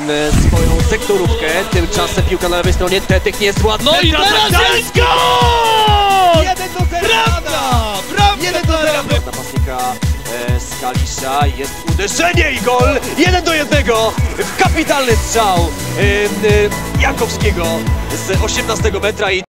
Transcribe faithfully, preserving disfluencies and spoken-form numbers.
swoją sektorówkę. Tymczasem piłka na lewej stronie, Tetek nie jest ładny. No i teraz jest gol! jeden do zera! Prawda! Prawda! jeden do zera! Napastnika e, Skalisza, jest uderzenie i gol! jeden do jednego! Kapitalny strzał e, e, Jankowskiego z osiemnastego metra. I